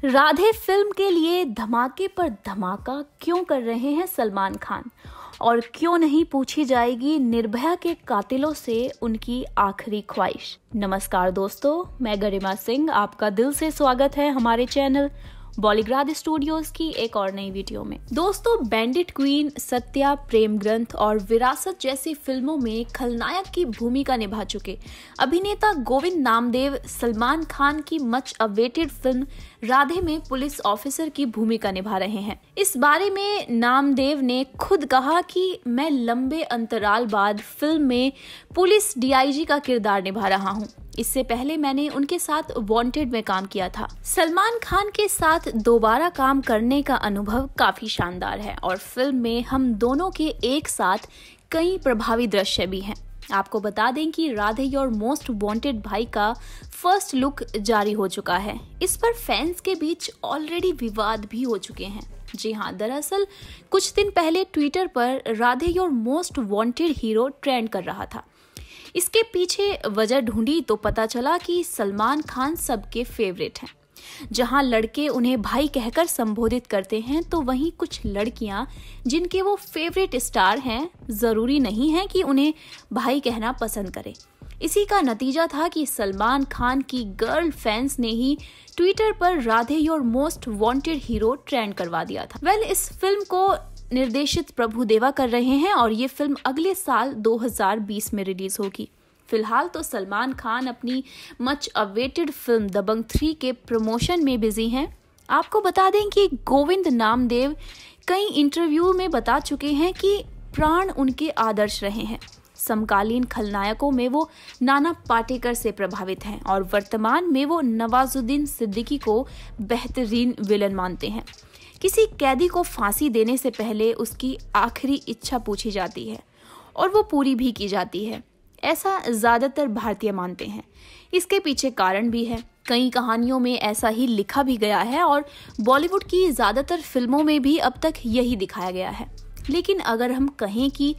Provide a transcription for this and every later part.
Radhe film के लिए धमाके पर धमाका क्यों कर रहे हैं सलमान खान, और क्यों नहीं पूछी जाएगी निर्भया के कातिलों से उनकी आखिरी ख्वाहिश। नमस्कार दोस्तों, मैं गरिमा सिंह, आपका दिल से स्वागत है हमारे चैनल बॉलीग्राड स्टूडियोज की एक और नई वीडियो में। दोस्तों, बैंडिट क्वीन, सत्या, प्रेम ग्रंथ और विरासत जैसी फिल्मों में खलनायक की भूमिका निभा चुके अभिनेता गोविंद नामदेव सलमान खान की मच अवेटेड फिल्म राधे में पुलिस ऑफिसर की भूमिका निभा रहे हैं। इस बारे में नामदेव ने खुद कहा कि मैं लंबे अंतराल बाद फिल्म में पुलिस डीआईजी का किरदार निभा रहा हूँ। इससे पहले मैंने उनके साथ वांटेड में काम किया था। सलमान खान के साथ दोबारा काम करने का अनुभव काफी शानदार है और फिल्म में हम दोनों के एक साथ कई प्रभावी दृश्य भी हैं। आपको बता दें कि राधे योर मोस्ट वांटेड भाई का फर्स्ट लुक जारी हो चुका है। इस पर फैंस के बीच ऑलरेडी विवाद भी हो चुके हैं। जी हाँ, दरअसल कुछ दिन पहले ट्विटर पर Radhe your most wanted hero trend कर रहा था। इसके पीछे वजह ढूंढी तो पता चला कि सलमान खान सबके फेवरेट हैं। जहां लड़के उन्हें भाई कहकर संबोधित करते हैं, तो वहीं कुछ लड़कियां जिनके वो फेवरेट स्टार हैं, जरूरी नहीं है कि उन्हें भाई कहना पसंद करें। इसी का नतीजा था कि सलमान खान की गर्ल फैंस ने ही ट्विटर पर Radhe your most wanted hero trend करवा दिया था। इस फिल्म को निर्देशित प्रभु देवा कर रहे हैं और ये फिल्म अगले साल 2020 में रिलीज होगी। फिलहाल तो सलमान खान अपनी मच अवेटेड फिल्म दबंग 3 के प्रमोशन में बिजी हैं। आपको बता दें कि गोविंद नामदेव कई इंटरव्यू में बता चुके हैं कि प्राण उनके आदर्श रहे हैं। समकालीन खलनायकों में वो नाना पाटेकर से प्रभावित हैं और वर्तमान में वो नवाजुद्दीन सिद्दीकी को बेहतरीन विलन मानते हैं। किसी कैदी को फांसी देने से पहले उसकी आखिरी इच्छा पूछी जाती है और वो पूरी भी की जाती है, ऐसा ज्यादातर भारतीय मानते हैं। इसके पीछे कारण भी है। कई कहानियों में ऐसा ही लिखा भी गया है और बॉलीवुड की ज्यादातर फिल्मों में भी अब तक यही दिखाया गया है। लेकिन अगर हम कहें कि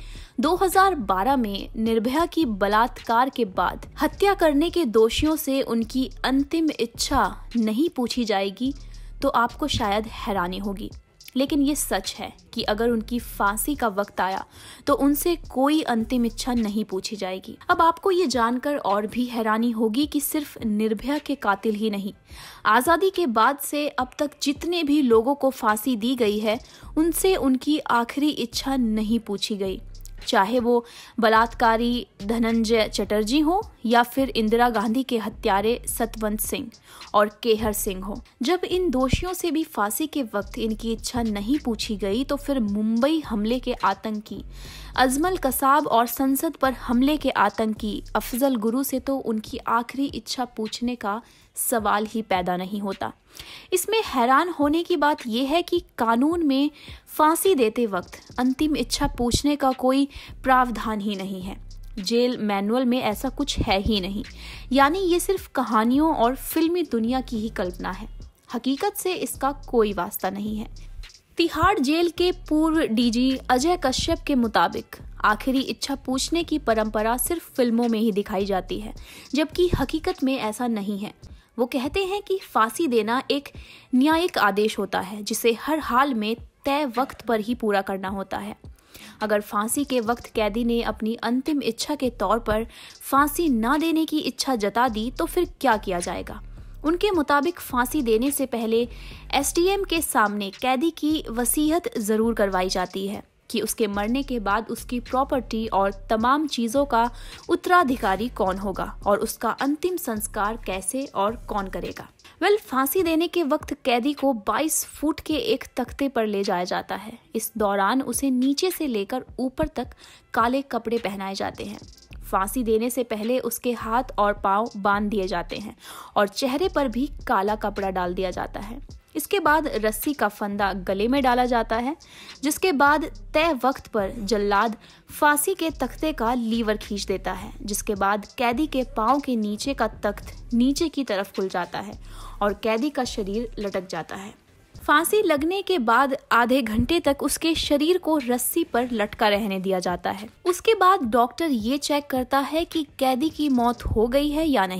2012 में निर्भया की बलात्कार के बाद हत्या करने के दोषियों से उनकी अंतिम इच्छा नहीं पूछी जाएगी तो आपको शायद हैरानी होगी, लेकिन ये सच है कि अगर उनकी फांसी का वक्त आया तो उनसे कोई अंतिम इच्छा नहीं पूछी जाएगी। अब आपको ये जानकर और भी हैरानी होगी कि सिर्फ निर्भया के कातिल ही नहीं, आज़ादी के बाद से अब तक जितने भी लोगों को फांसी दी गई है उनसे उनकी आखिरी इच्छा नहीं पूछी गई, चाहे वो बलात्कारी धनंजय चटर्जी हो या फिर इंदिरा गांधी के हत्यारे सतवंत सिंह और केहर सिंह हो। जब इन दोषियों से भी फांसी के वक्त इनकी इच्छा नहीं पूछी गई तो फिर मुंबई हमले के आतंकी अजमल कसाब और संसद पर हमले के आतंकी अफजल गुरु से तो उनकी आखिरी इच्छा पूछने का सवाल ही पैदा नहीं होता। इसमें हैरान होने की बात यह है कि कानून में फांसी देते वक्त अंतिम इच्छा पूछने का कोई प्रावधान ही नहीं है। जेल मैनुअल में ऐसा कुछ है ही नहीं। यानी ये सिर्फ कहानियों और फिल्मी दुनिया की ही कल्पना है, हकीकत से इसका कोई वास्ता नहीं है। तिहाड़ जेल के पूर्व डीजी अजय कश्यप के मुताबिक आखिरी इच्छा पूछने की परंपरा सिर्फ फिल्मों में ही दिखाई जाती है, जबकि हकीकत में ऐसा नहीं है। वो कहते हैं कि फांसी देना एक न्यायिक आदेश होता है जिसे हर हाल में तय वक्त पर ही पूरा करना होता है। अगर फांसी के वक्त कैदी ने अपनी अंतिम इच्छा के तौर पर फांसी न देने की इच्छा जता दी तो फिर क्या किया जाएगा? उनके मुताबिक फांसी देने से पहले एसडीएम के सामने कैदी की वसीयत जरूर करवाई जाती है कि उसके मरने के बाद उसकी प्रॉपर्टी और तमाम चीजों का उत्तराधिकारी कौन होगा और उसका अंतिम संस्कार कैसे और कौन करेगा। फांसी देने के वक्त कैदी को 22 फुट के एक तख्ते पर ले जाया जाता है। इस दौरान उसे नीचे से लेकर ऊपर तक काले कपड़े पहनाए जाते हैं। फांसी देने से पहले उसके हाथ और पांव बांध दिए जाते हैं और चेहरे पर भी काला कपड़ा डाल दिया जाता है। इसके बाद रस्सी का फंदा गले में डाला जाता है, जिसके बाद तय वक्त पर जल्लाद फांसी के तख्ते का लीवर खींच देता है, जिसके बाद कैदी के पांव के नीचे का तख्त नीचे की तरफ खुल जाता है और कैदी का शरीर लटक जाता है। फांसी लगने के बाद आधे घंटे तक उसके शरीर को रस्सी पर लटका रहने दिया जाता है। उसके बाद डॉक्टर ये चेक करता है कि कैदी की मौत हो गई है या नहीं।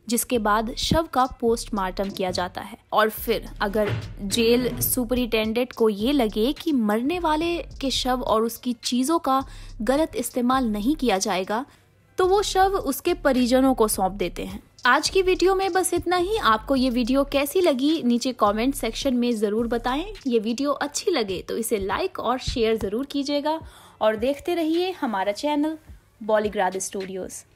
जिसके बाद शव का पोस्टमार्टम किया जाता है। और फिर अगर जेल सुपरिटेंडेंट को ये लगे कि मरने वाले के शव और उसकी चीज़ों का गलत इस्तेमाल नहीं किया जाएगा तो वो शव उसके परिजनों को सौंप देते हैं। आज की वीडियो में बस इतना ही। आपको ये वीडियो कैसी लगी नीचे कमेंट सेक्शन में ज़रूर बताएं। ये वीडियो अच्छी लगे तो इसे लाइक और शेयर ज़रूर कीजिएगा और देखते रहिए हमारा चैनल बॉलीग्राड स्टूडियोज़।